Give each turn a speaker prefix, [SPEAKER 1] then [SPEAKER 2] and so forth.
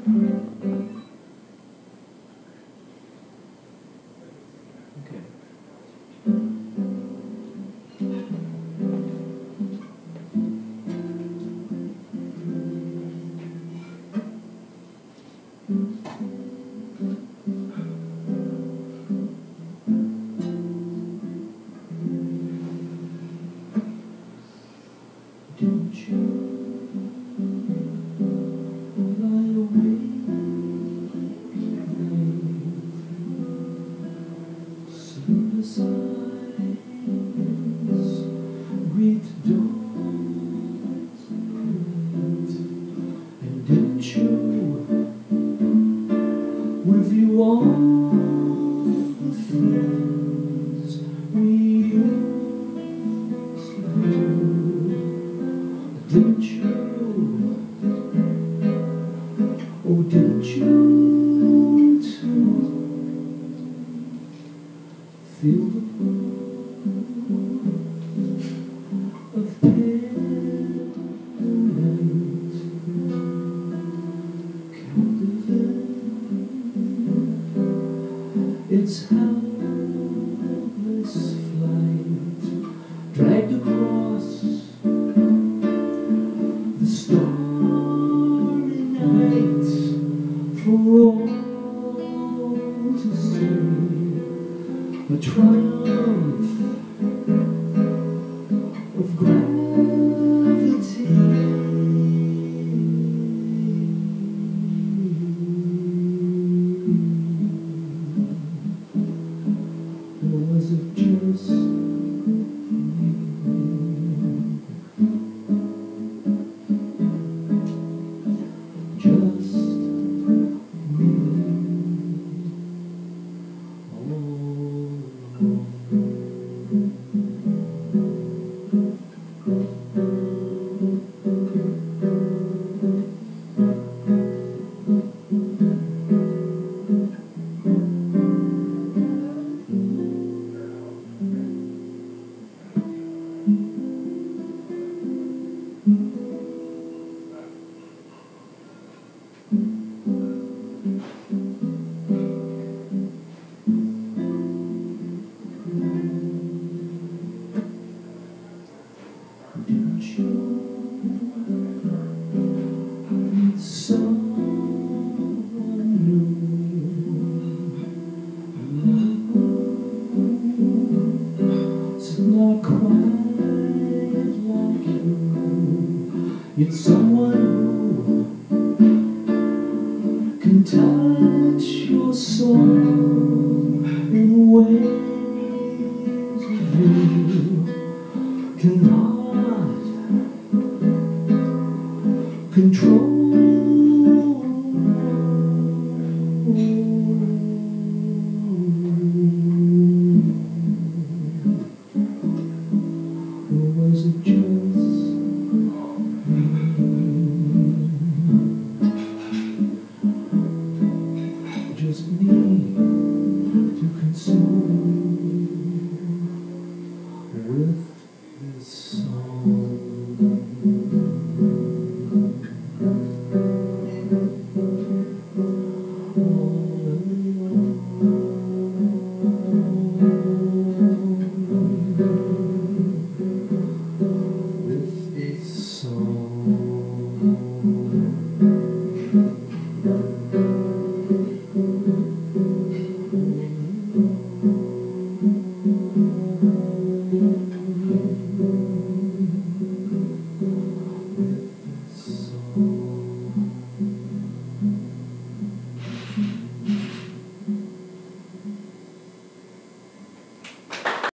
[SPEAKER 1] Didn't you lie awake late, sleepless eyes greet dawn's light? And didn't you review all the things we used to do? Didn't you, oh didn't you too feel the pull of pendant, captivate its helpless flight, dragged across the starry night for all to see, a triumph of gravity. Or was it just didn't you need someone new? It's not quite like you, yet someone who can touch your soul.